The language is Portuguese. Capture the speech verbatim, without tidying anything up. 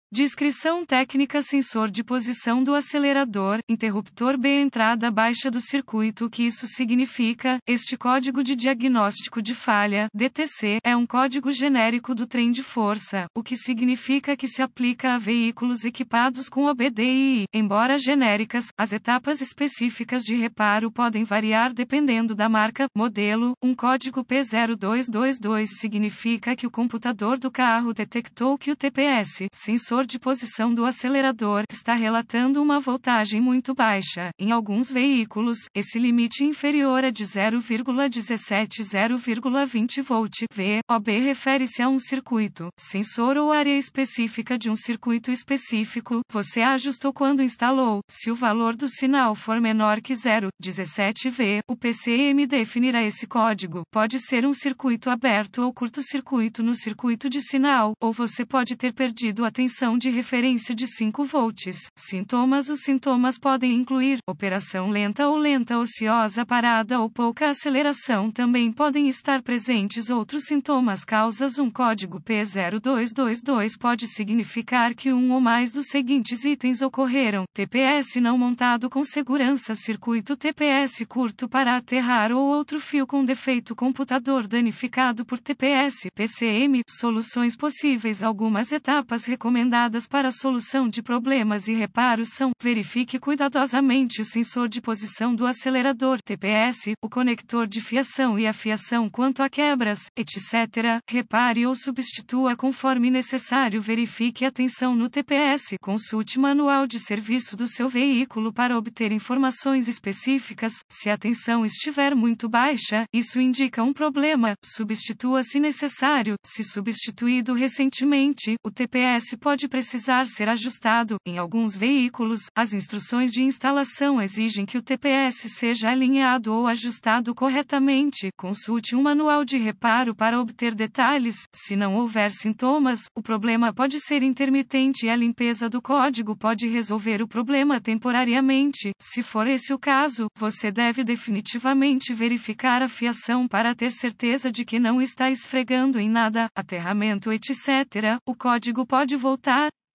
Descrição técnica: sensor de posição do acelerador, interruptor B. Entrada baixa do circuito. O que isso significa? Este código de diagnóstico de falha, D T C, é um código genérico do trem de força, o que significa que se aplica a veículos equipados com O B D I. Embora genéricas, as etapas específicas de reparo podem variar dependendo da marca, modelo. Um código P zero dois dois dois significa que o computador do carro detectou que o T P S, sensor de posição do acelerador, está relatando uma voltagem muito baixa. Em alguns veículos, esse limite inferior é de zero vírgula dezessete a zero vírgula vinte volts. V O B refere-se a um circuito, sensor ou área específica de um circuito específico. Você ajustou quando instalou. Se o valor do sinal for menor que zero vírgula dezessete V, o P C M definirá esse código. Pode ser um circuito aberto ou curto-circuito no circuito de sinal, ou você pode ter perdido a tensão de referência de cinco volts. Sintomas: os sintomas podem incluir operação lenta ou lenta ociosa, parada ou pouca aceleração. Também podem estar presentes outros sintomas. Causas: um código P zero dois dois dois pode significar que um ou mais dos seguintes itens ocorreram: T P S não montado com segurança, circuito T P S curto para aterrar ou outro fio com defeito, computador danificado por T P S. P C M. Soluções possíveis. Algumas etapas recomendadas para a solução de problemas e reparos são: verifique cuidadosamente o sensor de posição do acelerador, T P S, o conector de fiação e a fiação quanto a quebras, etcétera. Repare ou substitua conforme necessário. Verifique a tensão no T P S. Consulte manual de serviço do seu veículo para obter informações específicas. Se a tensão estiver muito baixa, isso indica um problema. Substitua se necessário. Se substituído recentemente, o T P S pode precisar ser ajustado. Em alguns veículos, as instruções de instalação exigem que o T P S seja alinhado ou ajustado corretamente. Consulte um manual de reparo para obter detalhes. Se não houver sintomas, o problema pode ser intermitente e a limpeza do código pode resolver o problema temporariamente. Se for esse o caso, você deve definitivamente verificar a fiação para ter certeza de que não está esfregando em nada, aterramento, etcétera. O código pode voltar.